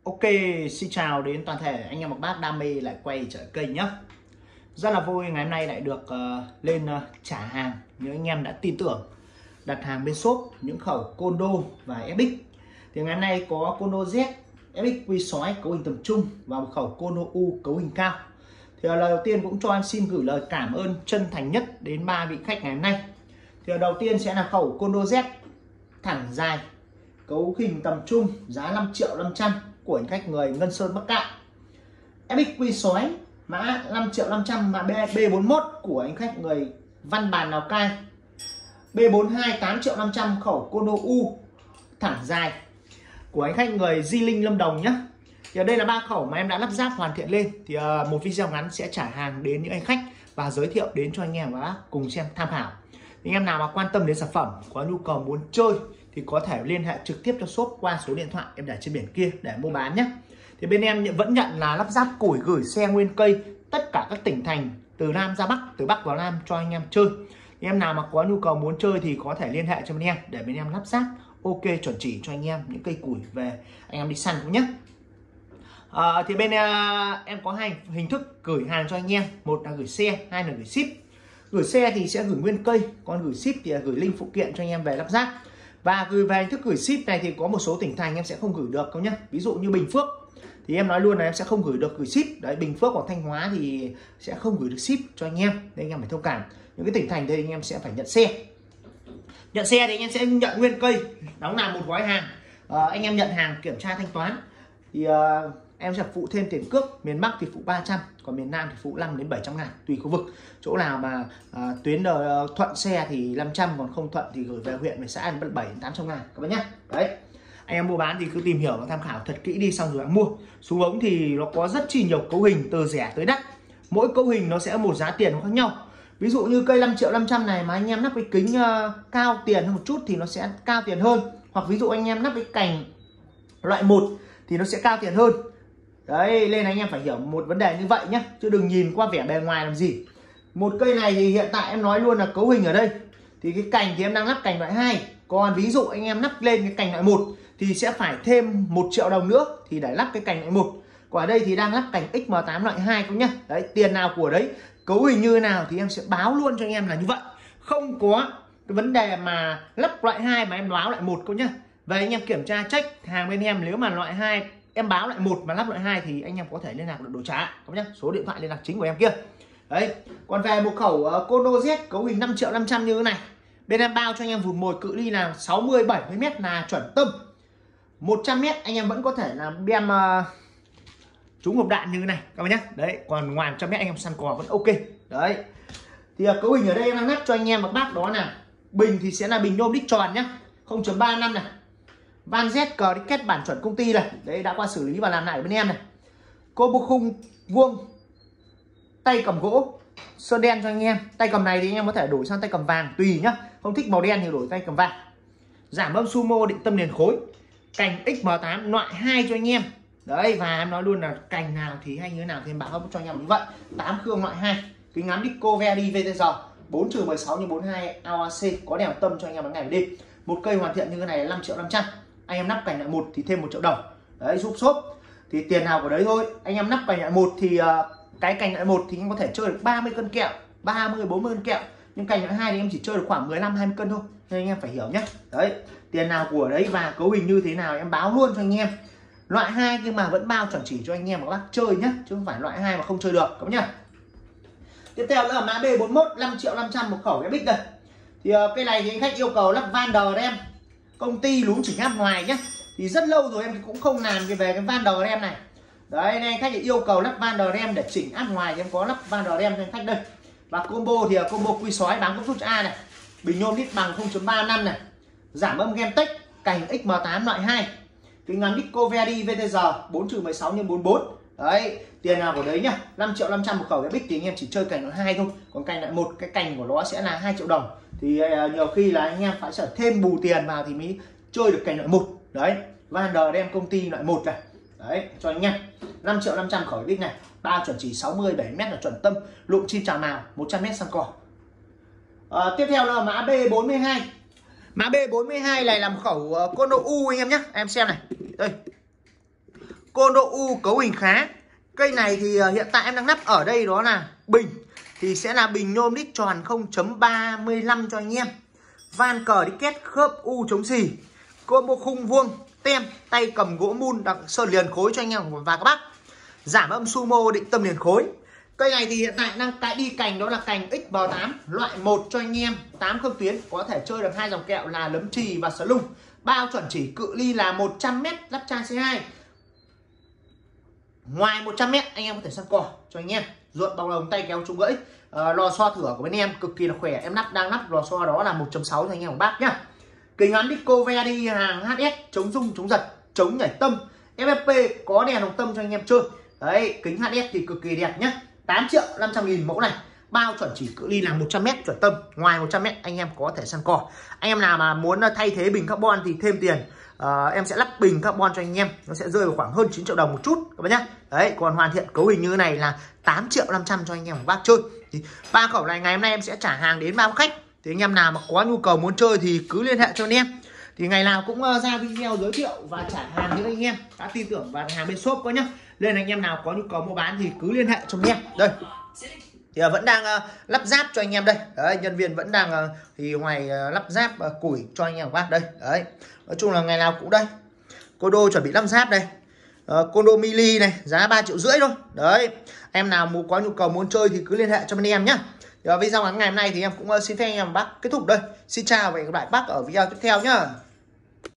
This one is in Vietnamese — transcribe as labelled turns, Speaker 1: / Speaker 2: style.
Speaker 1: Ok, xin chào đến toàn thể anh em các bác đam mê lại quay trở kênh nhé. Rất là vui ngày hôm nay lại được lên trả hàng những anh em đã tin tưởng đặt hàng bên shop những khẩu Condo và FX. Thì ngày hôm nay có Condo Z, FX quy sói cấu hình tầm trung và một khẩu Condo U cấu hình cao. Thì lời đầu tiên cũng cho em xin gửi lời cảm ơn chân thành nhất đến ba vị khách ngày hôm nay. Thì đầu tiên sẽ là khẩu Condo Z thẳng dài cấu hình tầm trung giá 5.500.000 của anh khách người Ngân Sơn Bắc Cạn. FX quy sói mã 5.500.000 mã B41 của anh khách người Văn Bàn Lào Cai. B42 8.500.000 khẩu Condo U thẳng dài của anh khách người Di Linh Lâm Đồng nhé. Thì đây là ba khẩu mà em đã lắp ráp hoàn thiện lên. Thì một video ngắn sẽ trả hàng đến những anh khách và giới thiệu đến cho anh em và cùng xem tham khảo. Anh em nào mà quan tâm đến sản phẩm, có nhu cầu muốn chơi thì có thể liên hệ trực tiếp cho shop qua số điện thoại em để trên biển kia để mua bán nhé. Thì bên em vẫn nhận là lắp ráp củi gửi xe nguyên cây tất cả các tỉnh thành từ Nam ra Bắc, từ Bắc vào Nam cho anh em chơi. Thì em nào mà có nhu cầu muốn chơi thì có thể liên hệ cho bên em để bên em lắp ráp ok chuẩn chỉ cho anh em những cây củi về anh em đi săn cũng nhé. Thì bên em có hai hình thức gửi hàng cho anh em, một là gửi xe, hai là gửi ship. Gửi xe thì sẽ gửi nguyên cây, còn gửi ship thì là gửi link phụ kiện cho anh em về lắp ráp. Và gửi về hình thức gửi ship này thì có một số tỉnh thành em sẽ không gửi được đâu nhé. Ví dụ như Bình Phước thì em nói luôn là em sẽ không gửi được gửi ship. Đấy, Bình Phước hoặc Thanh Hóa thì sẽ không gửi được ship cho anh em. Nên anh em phải thông cảm. Những cái tỉnh thành đây anh em sẽ phải nhận xe. Nhận xe thì anh em sẽ nhận nguyên cây, đóng làm một gói hàng. Anh em nhận hàng kiểm tra thanh toán thì em sẽ phụ thêm tiền cước. Miền Bắc thì phụ 300, còn miền Nam thì phụ 5 đến 700 ngàn tùy khu vực. Chỗ nào mà tuyến thuận xe thì 500, còn không thuận thì gửi về huyện về xã thì 7 đến 800 ngàn các bạn nhé. Đấy, anh em mua bán thì cứ tìm hiểu và tham khảo thật kỹ đi xong rồi hãng mua. Súng ống thì nó có rất chi nhiều cấu hình từ rẻ tới đắt, mỗi cấu hình nó sẽ một giá tiền khác nhau. Ví dụ như cây 5.500.000 này mà anh em lắp cái kính cao tiền hơn một chút thì nó sẽ cao tiền hơn, hoặc ví dụ anh em lắp cái cành loại 1 thì nó sẽ cao tiền hơn. Đấy, nên anh em phải hiểu một vấn đề như vậy nhé, chứ đừng nhìn qua vẻ bề ngoài làm gì. Một cây này thì hiện tại em nói luôn là cấu hình ở đây thì cái cành thì em đang lắp cành loại 2, còn ví dụ anh em lắp lên cái cành loại 1 thì sẽ phải thêm 1 triệu đồng nữa thì để lắp cái cành loại 1. Còn ở đây thì đang lắp cành XM8 loại 2 cũng nhá. Đấy, tiền nào của đấy, cấu hình như nào thì em sẽ báo luôn cho anh em là như vậy. Không có cái vấn đề mà lắp loại 2 mà em báo loại 1 cũng nhá. Vậy anh em kiểm tra check hàng bên em, nếu mà loại 2 em báo lại 1 mà lắp loại 2 thì anh em có thể liên lạc được đổi trả các nhá. Số điện thoại liên lạc chính của em kia. Đấy, còn về một khẩu Condo Z cấu hình 5.500.000 như thế này, bên em bao cho anh em vụt mồi cự ly là 60 70 m là chuẩn tâm. 100 m anh em vẫn có thể là đem trúng hộp đạn như thế này các bạn nhé. Đấy, còn ngoài 100 m anh em săn cò vẫn ok. Đấy. Thì cấu hình ở đây em đang lắp cho anh em các bác đó là bình thì sẽ là bình nhôm đít tròn nhá, 0.35 này. Van Z cờ đi kết bản chuẩn công ty này, đấy đã qua xử lý và làm lại bên em này. Combo khung vuông, tay cầm gỗ sơn đen cho anh em. Tay cầm này thì anh em có thể đổi sang tay cầm vàng tùy nhá, không thích màu đen thì đổi tay cầm vàng. Giảm âm sumo định tâm nền khối, cành XM8 loại 2 cho anh em. Đấy, và em nói luôn là cành nào thì hay như thế nào thì em bảo cho anh em như vậy. 8 khương loại 2, kính ngắm Disco Verdi VTR 4/16x42 AOC, có đèn tâm cho anh em ban ngày và đêm. Một cây hoàn thiện như thế này là 5.500.000. Anh em nắp cành loại 1 thì thêm 1 triệu đồng. Đấy, giúp shop thì tiền nào của đấy thôi. Anh em nắp cành loại 1 thì cái cành loại 1 thì anh em có thể chơi được 30 cân kẹo, 30 40 cân kẹo. Nhưng cành loại 2 thì em chỉ chơi được khoảng 15 20 cân thôi. Nên anh em phải hiểu nhé. Đấy, tiền nào của đấy và cấu hình như thế nào em báo luôn cho anh em. Loại 2 nhưng mà vẫn bao chuẩn chỉ cho anh em và các bác chơi nhé, chứ không phải loại 2 mà không chơi được các bác nhá. Tiếp theo nữa là mã B41 5.500.000 một khẩu FX đây. Thì cây này thì anh khách yêu cầu lắp van đờ em, công ty lún chỉnh áp ngoài nhé. Thì rất lâu rồi em cũng không làm về cái van đờ em này. Đấy, nên anh khách thì yêu cầu lắp van đờ em để chỉnh áp ngoài thì em có lắp van đờ em cho anh khách đây. Và combo thì combo quy sói bám cấp rút A này, bình nhôm đít bằng 0.35 này, giảm âm Gemtech, cành XM8 loại 2, kính ngắm Disco Verdi VTR 4/16x44. Đấy, tiền nào của đấy nhá. 5.500.000 một khẩu FX thì anh em chỉ chơi cành loại 2 thôi, còn cành loại 1 cái cành của nó sẽ là 2 triệu đồng. Thì nhiều khi là anh em phải sẽ thêm bù tiền vào thì mới chơi được cành loại 1. Đấy, Van der đem công ty loại 1 này. Đấy, cho anh em 5.500.000 khẩu FX này, ba chuẩn chỉ 60 7 m là chuẩn tâm, lụm chim trào mào, 100 m săn cò. Tiếp theo là mã B42. Mã B42 này làm khẩu Condo U anh em nhé. Em xem này. Đây. Condo U cấu hình khá. Cây này thì hiện tại em đang lắp ở đây đó là bình, thì sẽ là bình nhôm đít tròn 0.35 cho anh em. Van cờ đi kết khớp U chống xì, combo khung vuông, tem, tay cầm gỗ mun đặc sơn liền khối cho anh em và các bác. Giảm âm sumo định tâm liền khối. Cây này thì hiện tại đang tại đi cành đó là cành XB8 loại 1 cho anh em, 80 tuyến, có thể chơi được 2 dòng kẹo là lấm chì và sờ lung. Bao chuẩn chỉ cự ly là 100m lắp chai C2. Ngoài 100m anh em có thể săn cỏ cho anh em. Ruột bọc lồng tay kéo trúng gãy. Lò xo thửa của bên em cực kỳ là khỏe. Em đang lắp lò xo đó là 1.6 cho anh em của bác nhá. Kính gắn Disco Verdi hàng HS, chống rung, chống giật, chống nhảy tâm. FFP có đèn hồng tâm cho anh em chơi. Đấy, kính HS thì cực kỳ đẹp nhá. 8.500.000 mẫu này. Bao chuẩn chỉ cự ly là 100m chuẩn tâm. Ngoài 100m anh em có thể săn cỏ. Anh em nào mà muốn thay thế bình carbon thì thêm tiền. Em sẽ lắp bình carbon cho anh em, nó sẽ rơi vào khoảng hơn 9 triệu đồng một chút các bác nhá. Đấy, còn hoàn thiện cấu hình như thế này là 8.500.000 cho anh em của bác chơi. Thì 3 khẩu này ngày hôm nay em sẽ trả hàng đến 3 khách. Thì anh em nào mà có nhu cầu muốn chơi thì cứ liên hệ cho anh em. Thì ngày nào cũng ra video giới thiệu và trả hàng những anh em đã tin tưởng vào hàng bên shop có nhá. Nên anh em nào có nhu cầu mua bán thì cứ liên hệ cho anh em. Đây. Thì vẫn đang lắp ráp cho anh em đây. Đấy, nhân viên vẫn đang thì ngoài lắp ráp củi cho anh em của bác đây. Đấy. Nói chung là ngày nào cũng đây. Condo chuẩn bị lắp ráp đây. Condo mini này, giá 3,5 triệu thôi. Đấy. Em nào có nhu cầu muốn chơi thì cứ liên hệ cho bên em nhá. Video ngắn ngày hôm nay thì em cũng xin phép anh em và bác kết thúc đây. Xin chào và hẹn gặp lại bác ở video tiếp theo nhá.